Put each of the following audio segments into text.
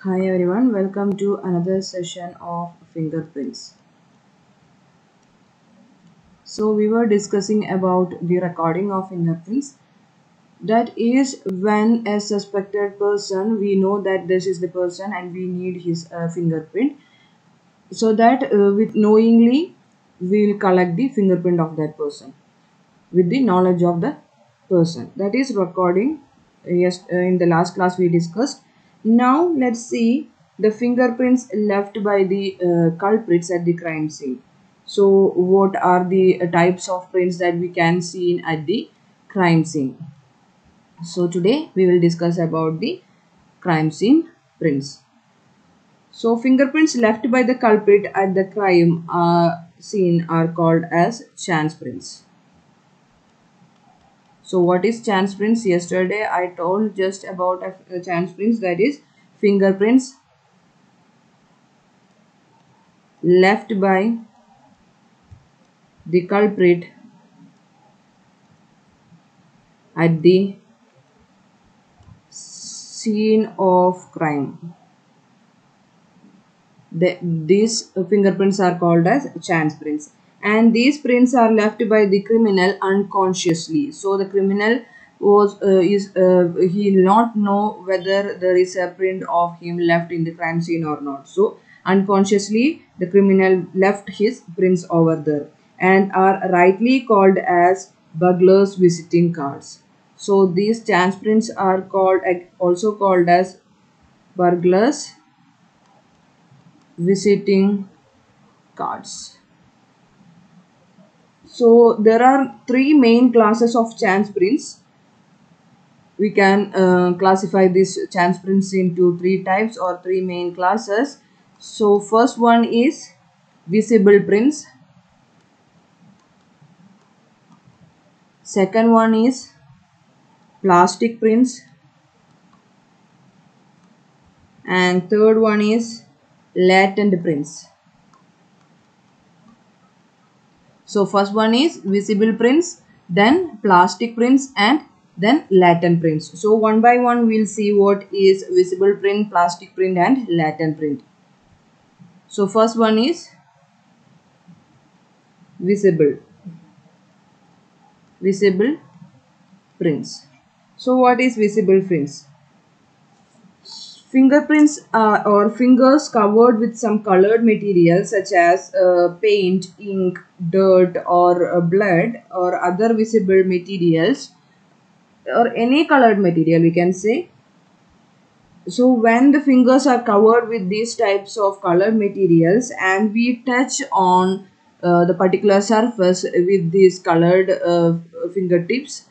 Hi everyone, welcome to another session of fingerprints. So we were discussing about the recording of fingerprints. That is when a suspected person, we know that this is the person and we need his fingerprint. So that with knowingly we will collect the fingerprint of that person with the knowledge of the person. That is recording. Yes, in the last class we discussed. Now let's see the fingerprints left by the culprits at the crime scene. So what are the types of prints that we can see at the crime scene? So today we will discuss about the crime scene prints. So fingerprints left by the culprit at the crime scene are called as chance prints. So what is chance prints? Yesterday I told just about a chance prints, that is fingerprints left by the culprit at the scene of crime. These fingerprints are called as chance prints, and these prints are left by the criminal unconsciously. So the criminal was he not know whether there is a print of him left in the crime scene or not. So unconsciously the criminal left his prints over there and are rightly called as burglars visiting cards. So these chance prints are called also called as burglars visiting cards. So there are three main classes of chance prints. We can classify these chance prints into three types or three main classes. So first one is visible prints. Second one is plastic prints. And third one is latent prints. So first one is visible prints, then plastic prints, and then latent prints. So one by one we'll see what is visible print, plastic print, and latent print. So first one is visible prints. So what is visible prints? Fingerprints or fingers covered with some colored material such as paint, ink, dirt, or blood, or other visible materials, or any colored material we can say. So when the fingers are covered with these types of colored materials and we touch on the particular surface with these colored fingertips,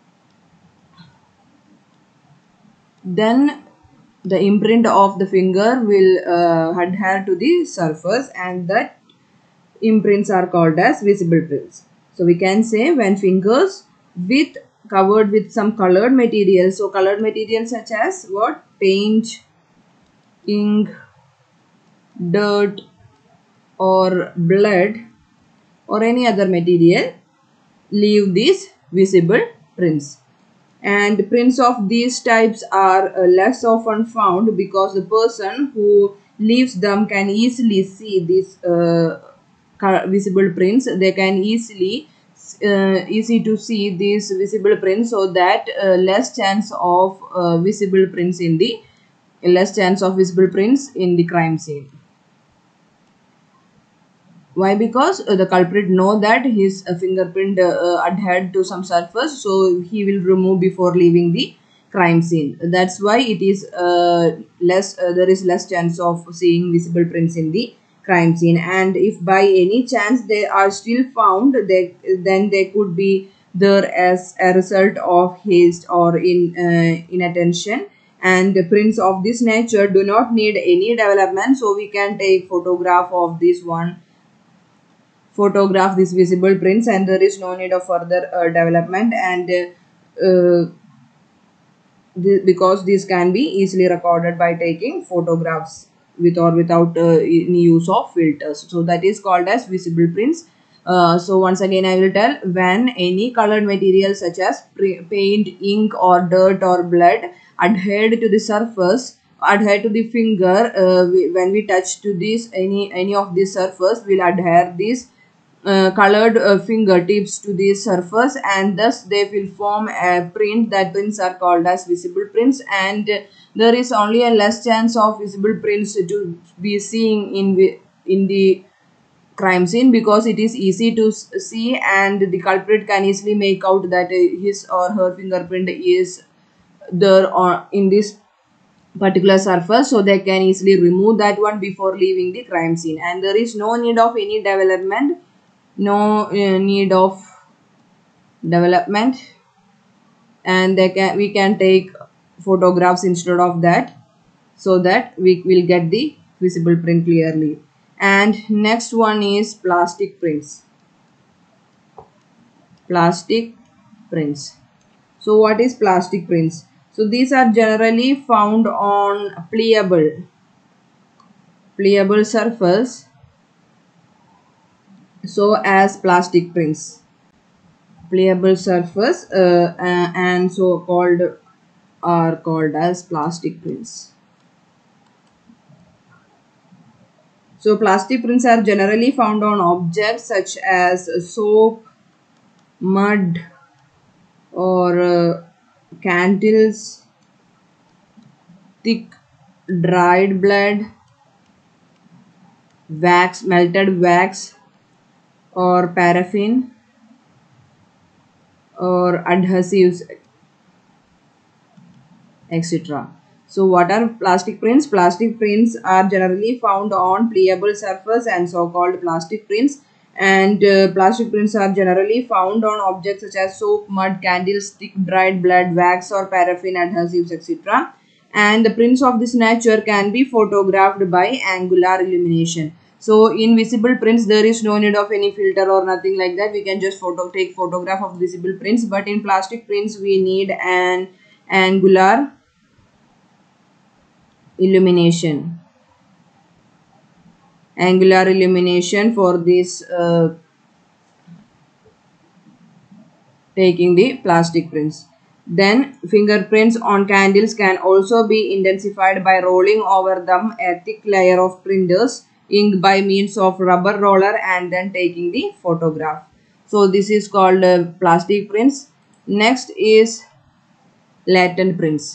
then the imprint of the finger will adhere to the surface, and that imprints are called as visible prints. So we can say when fingers with covered with some colored materials, so colored materials such as what? Paint, ink, dirt, or blood, or any other material, leave these visible prints. And prints of these types are less often found because the person who leaves them can easily see these visible prints. They can easy to see these visible prints, so that less chance of visible prints in the crime scene. Why? Because the culprit know that his fingerprint adhered to some surface, so he will remove before leaving the crime scene. That's why it is less. There is less chance of seeing visible prints in the crime scene. And if by any chance they are still found, then they could be there as a result of haste or inattention. And prints of this nature do not need any development, so we can take photograph of this one, photograph these visible prints, and there is no need of further development. And because these can be easily recorded by taking photographs with or without any use of filters, so that is called as visible prints. So once again I will tell, when any colored material such as paint, ink, or dirt, or blood adhered to the surface adhere to the finger. When we touch to this any of this surface, will adhere this colored fingertips to the surface, and thus they will form a print. That prints are called as visible prints, and there is only a less chance of visible prints to be seen in the crime scene, because it is easy to see, and the culprit can easily make out that his or her fingerprint is there on in this particular surface, so they can easily remove that one before leaving the crime scene, and there is no need of any development, no need of development, and we can take photographs instead of that, so that we will get the visible print clearly. And next one is plastic prints. Plastic prints. So what is plastic prints? So these are generally found on pliable surface, so as plastic prints. Pliable surface and so called are called as plastic prints. So plastic prints are generally found on objects such as soap, mud, or candles, thick dried blood, wax, melted wax, or paraffin, or adhesives, etc. So what are plastic prints? Plastic prints are generally found on pliable surface and so-called plastic prints. And plastic prints are generally found on objects such as soap, mud, candles, stick, dried blood, wax or paraffin, adhesives, etc. And the prints of this nature can be photographed by angular illumination. So in visible prints, there is no need of any filter or nothing like that. We can just take photograph of visible prints. But in plastic prints, we need an angular illumination. Angular illumination for this taking the plastic prints. Then fingerprints on candles can also be intensified by rolling over them a thick layer of printers ink by means of rubber roller and then taking the photograph. So this is called plastic prints. Next is latent prints.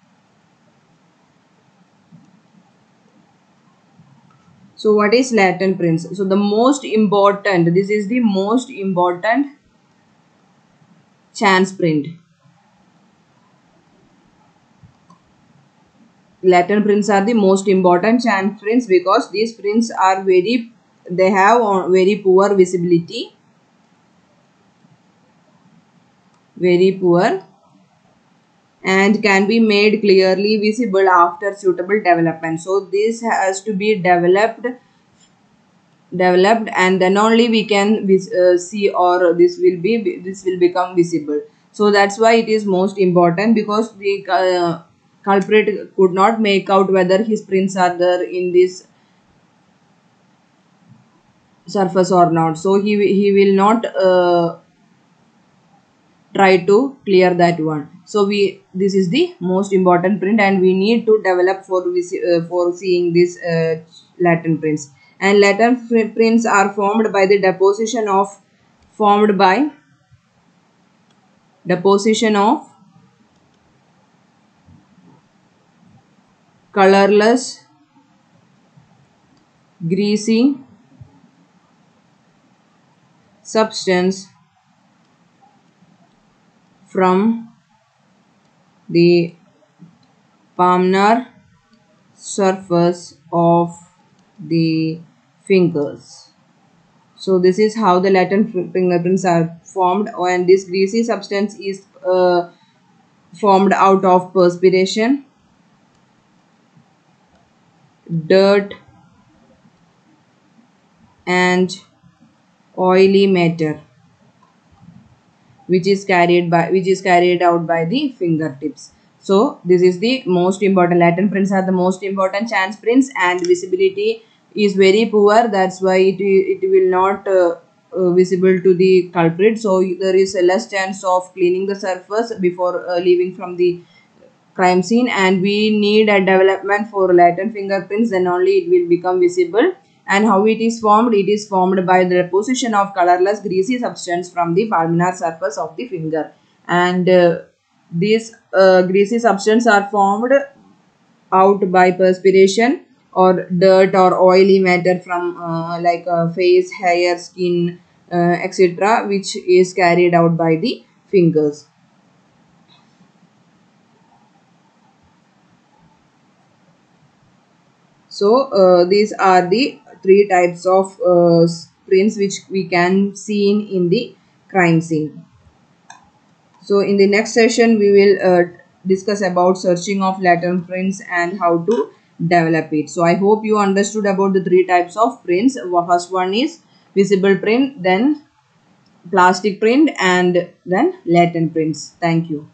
So what is latent prints? So the most important, this is the most important chance print. Latent prints are the most important chance prints because these prints are they have very poor visibility, very poor, and can be made clearly visible after suitable development. So this has to be developed, and then only we can see, or this will become visible. So that's why it is most important, because the culprit could not make out whether his prints are there in this surface or not, so he will not try to clear that one. So this is the most important print, and we need to develop for seeing this latent prints. And latent prints are formed by the deposition of colorless, greasy substance from the palmar surface of the fingers. So this is how the latent fingerprints are formed, and this greasy substance is formed out of perspiration, dirt, and oily matter, which is carried out by the fingertips. So this is the most important. Latent prints are the most important chance prints, and visibility is very poor. That's why it will not visible to the culprit. So there is a less chance of cleaning the surface before leaving from the crime scene, and we need a development for latent fingerprints, then only it will become visible. And how it is formed? It is formed by the deposition of colorless greasy substance from the palmar surface of the finger, and these greasy substance are formed out by perspiration or dirt or oily matter from like face, hair, skin, etc., which is carried out by the fingers. So these are the three types of prints which we can see in the crime scene. So in the next session we will discuss about searching of latent prints and how to develop it. So I hope you understood about the three types of prints. First one is visible print, then plastic print, and then latent prints. Thank you.